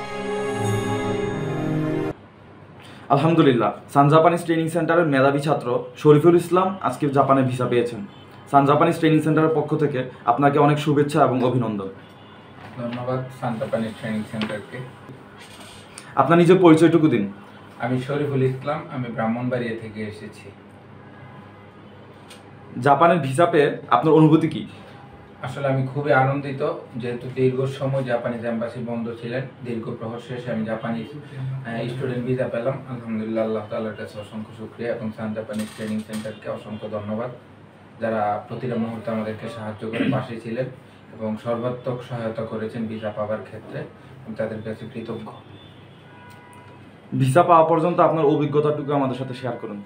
আলহামদুলিল্লাহ, Sun Japanese training সেন্টারের মেধাবী ছাত্র শরীফুল ইসলাম আজকে জাপানে ভিসা পেয়েছেন। সান জাপানিজ ট্রেনিং সেন্টারের পক্ষ থেকে আপনাকে অনেক শুভেচ্ছা এবং অভিনন্দন। ধন্যবাদ সান জাপানিজ ট্রেনিং সেন্টারকে। আপনার নিজের পরিচয়টুকু দিন। আমি শরীফুল ইসলাম, আমি ব্রাহ্মণবাড়িয়া থেকে এসেছি। জাপানের ভিসা পেয়ে আপনার অনুভূতি কি? আসলে আমি খুবই আনন্দিত, যেহেতু দীর্ঘ সময় জাপানিজ এম্বাসি বন্ধ ছিলেন। দীর্ঘ প্রহর শেষে আমি জাপানিজ স্টুডেন্ট ভিসা পেলাম। আলহামদুলিল্লাহ, আল্লাহ তাআলার কাছে অসংখ্য শুকরিয়া এবং সান জাপানিজ ট্রেনিং সেন্টারকে অসংখ্য ধন্যবাদ, যারা প্রতিটা মুহূর্তে আমাদেরকে সাহায্য করে পাশে ছিলেন এবং সর্বাত্মক সহায়তা করেছেন ভিসা পাওয়ার ক্ষেত্রে। আমি তাদের কাছে কৃতজ্ঞ। ভিসা পাওয়া পর্যন্ত আপনার অভিজ্ঞতাটুকু আমাদের সাথে শেয়ার করুন।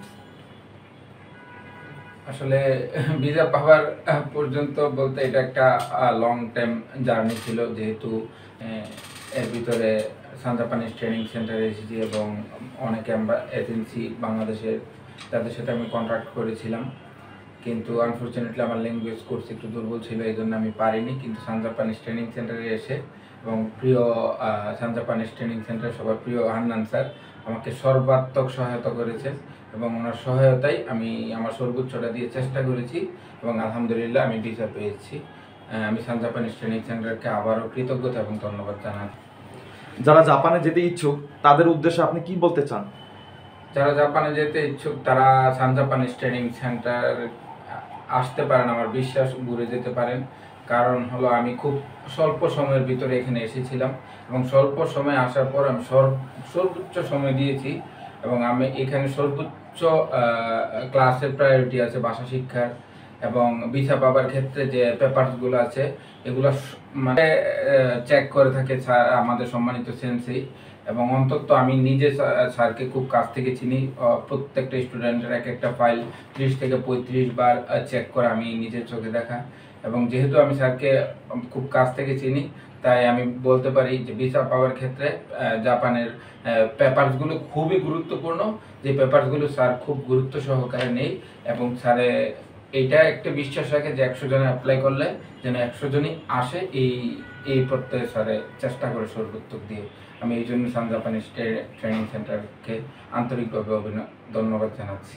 আসলে ভিসা পাওয়ার পর্যন্ত বলতে এটা একটা লং টাইম জার্নি ছিল, যেহেতু এর ভিতরে সান জাপানিজ ট্রেনিং সেন্টারে এসেছি এবং অনেক এজেন্সি বাংলাদেশের, তাদের সাথে আমি কন্ট্যাক্ট করেছিলাম, কিন্তু আনফর্চুনেটলি আমার ল্যাঙ্গুয়েজ কোর্স একটু দুর্বল ছিল, এই জন্য আমি পারিনি। কিন্তু সান জাপানিজ ট্রেনিং সেন্টারে এসে এবং প্রিয় সান জাপানিজ ট্রেনিং সেন্টার সবার প্রিয় হান্নান স্যার আমাকে সর্বাত্মক সহায়তা করেছেন এবং ওনার সহায়তায় আমি আমার সর্বোচ্চটা দিয়ে চেষ্টা করেছি এবং আলহামদুলিল্লাহ আমি ভিসা পেয়েছি। আমি সান জাপানিজ ট্রেনিং সেন্টারকে আবারও কৃতজ্ঞতা এবং ধন্যবাদ জানাই। যারা জাপানে যেতে ইচ্ছুক তাদের উদ্দেশ্যে আপনি কি বলতে চান? যারা জাপানে যেতে ইচ্ছুক তারা সান জাপানিজ ট্রেনিং সেন্টার আসতে পারেন, আমার বিশ্বাস ঘুরে যেতে পারেন। কারণ হলো আমি খুব স্বল্প সময়ের ভিতরে এখানে এসেছিলাম এবং স্বল্প সময় আসার পর আমি সর্বোচ্চ সময় দিয়েছি এবং আমি এখানে সর্বোচ্চ ক্লাসের প্রায়োরিটি আছে ভাষা শিক্ষার এবং ভিসা পাবার ক্ষেত্রে যে পেপারসগুলো আছে এগুলো মানে চেক করে থাকে স্যার, আমাদের সম্মানিত সেন্সি। এবং অন্তত আমি নিজে স্যারকে খুব কাছ থেকে চিনি, প্রত্যেকটা স্টুডেন্টের এক একটা ফাইল 30 থেকে 35 বার চেক করে আমি নিজের চোখে দেখা। এবং যেহেতু আমি স্যারকে খুব কাছ থেকে চিনি, তাই আমি বলতে পারি যে ভিসা পাওয়ার ক্ষেত্রে জাপানের পেপারসগুলো খুবই গুরুত্বপূর্ণ, যে পেপারসগুলো স্যার খুব গুরুত্ব সহকারে নেই এবং স্যারে এইটা একটা বিশ্বাস রাখে যে 100 জনে অ্যাপ্লাই করলে যেন 100 জনই আসে, এই প্রত্যয়ে স্যারে চেষ্টা করে সর্বোত্তক দিয়ে। আমি এই জন্য সান জাপানিজ ট্রেনিং সেন্টারকে আন্তরিকভাবে ধন্যবাদ জানাচ্ছি।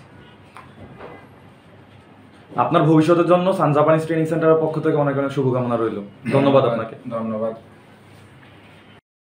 আপনার ভবিষ্যতের জন্য সান জাপানিজ ট্রেনিং সেন্টারের পক্ষ থেকে অনেক অনেক শুভকামনা রইল। ধন্যবাদ আপনাকে। ধন্যবাদ।